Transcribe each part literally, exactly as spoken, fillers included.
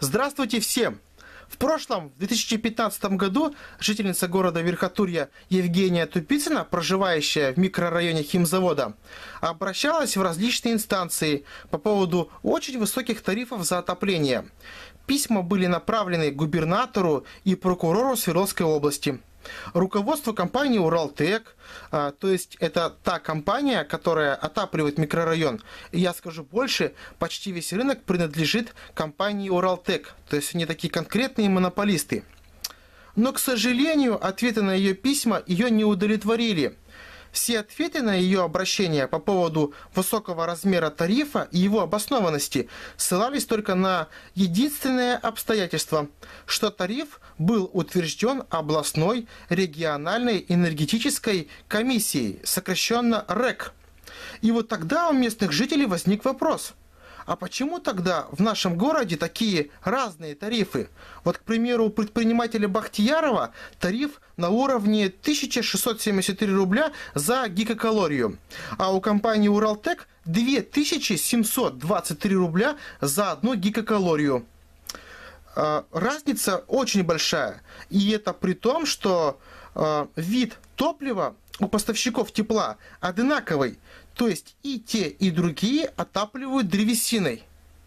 Здравствуйте всем! В прошлом, в две тысячи пятнадцатом году, жительница города Верхотурья Евгения Тупицына, проживающая в микрорайоне химзавода, обращалась в различные инстанции по поводу очень высоких тарифов за отопление. Письма были направлены губернатору и прокурору Свердловской области. Руководство компании «Уралтэк», а, то есть это та компания, которая отапливает микрорайон, и я скажу больше, почти весь рынок принадлежит компании «Уралтэк», то есть они такие конкретные монополисты. Но, к сожалению, ответы на ее письма ее не удовлетворили. Все ответы на ее обращение по поводу высокого размера тарифа и его обоснованности ссылались только на единственное обстоятельство, что тариф был утвержден областной региональной энергетической комиссией, сокращенно РЭК. И вот тогда у местных жителей возник вопрос: а почему тогда в нашем городе такие разные тарифы? Вот, к примеру, у предпринимателя Бахтиярова тариф на уровне тысяча шестьсот семьдесят три рубля за гигакалорию, а у компании «Уралтэк» две тысячи семьсот двадцать три рубля за одну гигакалорию. Разница очень большая, и это при том, что вид топлива у поставщиков тепла одинаковый, то есть и те, и другие отапливают древесиной.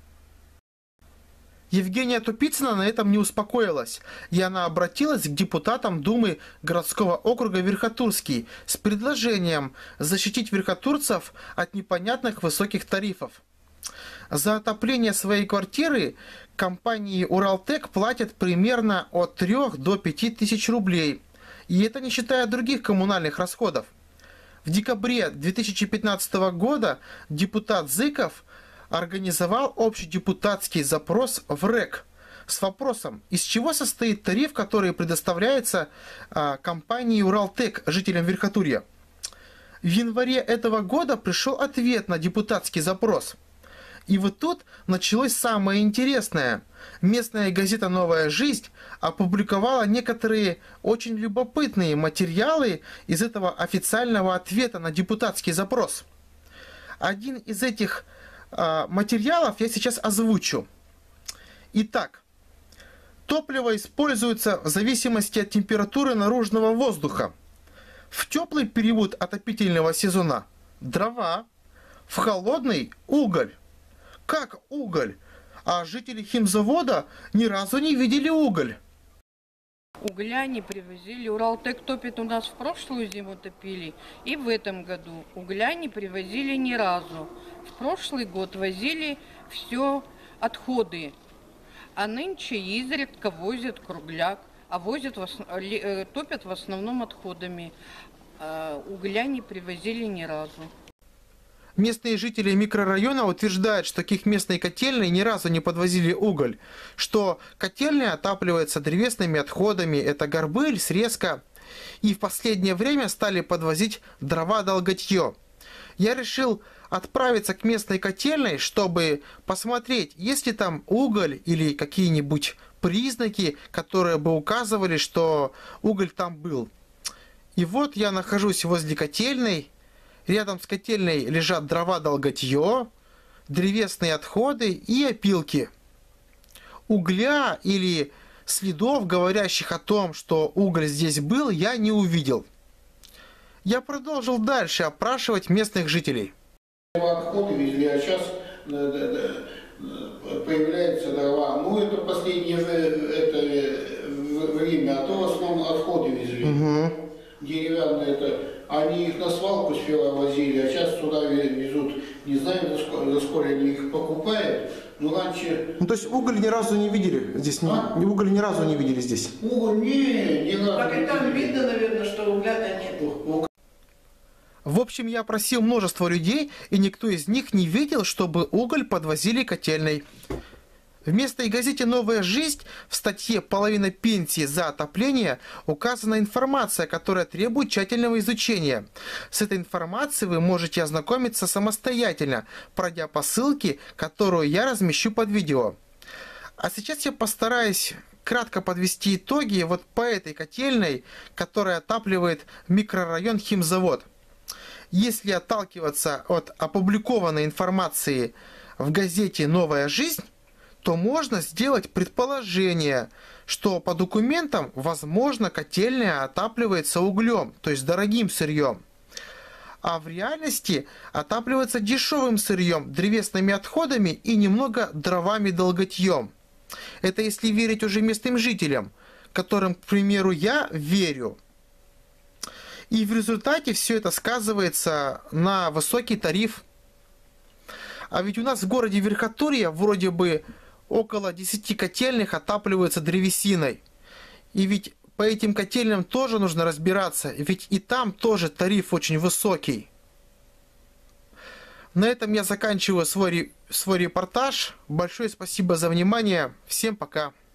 Евгения Тупицына на этом не успокоилась, и она обратилась к депутатам Думы городского округа Верхотурский с предложением защитить верхотурцев от непонятных высоких тарифов. За отопление своей квартиры компании «Уралтэк» платят примерно от трёх до пяти тысяч рублей, и это не считая других коммунальных расходов. В декабре две тысячи пятнадцатого года депутат Зыков организовал общедепутатский запрос в РЭК с вопросом, из чего состоит тариф, который предоставляется а, компании «Уралтэк» жителям Верхотурья. В январе этого года пришел ответ на депутатский запрос. И вот тут началось самое интересное. Местная газета «Новая жизнь» опубликовала некоторые очень любопытные материалы из этого официального ответа на депутатский запрос. Один из этих э, материалов я сейчас озвучу. Итак, топливо используется в зависимости от температуры наружного воздуха. В теплый период отопительного сезона – дрова, в холодный – уголь. Как уголь? А жители химзавода ни разу не видели уголь. Угля не привозили. Уралтэк топит у нас в прошлую зиму топили и в этом году. Угля не привозили ни разу. В прошлый год возили все отходы. А нынче изредка возят кругляк, а возят в основ... топят в основном отходами. А угля не привозили ни разу. Местные жители микрорайона утверждают, что к их местной котельной ни разу не подвозили уголь, что котельная отапливается древесными отходами, это горбыль, срезка, и в последнее время стали подвозить дрова-долготье. Я решил отправиться к местной котельной, чтобы посмотреть, есть ли там уголь или какие-нибудь признаки, которые бы указывали, что уголь там был. И вот я нахожусь возле котельной. Рядом с котельной лежат дрова-долготье, древесные отходы и опилки. Угля или следов, говорящих о том, что уголь здесь был, я не увидел. Я продолжил дальше опрашивать местных жителей. Отходы везли, а сейчас появляются дрова. Ну, это последнее это время, а то в основном отходы везли. Угу. Деревянные это... Они их на свалку сперва возили, а сейчас сюда везут. Не знаю, за сколько, за сколько они их покупают, но раньше... Ну, то есть уголь ни разу не видели здесь? А? Ни, уголь ни разу не видели здесь? Уголь не, ни разу так не и там видели. видно, наверное, что угля-то нет. В общем, я опросил множество людей, и никто из них не видел, чтобы уголь подвозили котельной. В местной газете «Новая жизнь» в статье «Половина пенсии за отопление» указана информация, которая требует тщательного изучения. С этой информацией вы можете ознакомиться самостоятельно, пройдя по ссылке, которую я размещу под видео. А сейчас я постараюсь кратко подвести итоги вот по этой котельной, которая отапливает микрорайон химзавод. Если отталкиваться от опубликованной информации в газете «Новая жизнь», то можно сделать предположение, что по документам, возможно, котельная отапливается углем, то есть дорогим сырьем. А в реальности отапливается дешевым сырьем, древесными отходами и немного дровами-долготьем. Это если верить уже местным жителям, которым, к примеру, я верю. И в результате все это сказывается на высокий тариф. А ведь у нас в городе Верхотурье вроде бы около десяти котельных отапливаются древесиной. И ведь по этим котельным тоже нужно разбираться, ведь и там тоже тариф очень высокий. На этом я заканчиваю свой, свой репортаж. Большое спасибо за внимание. Всем пока.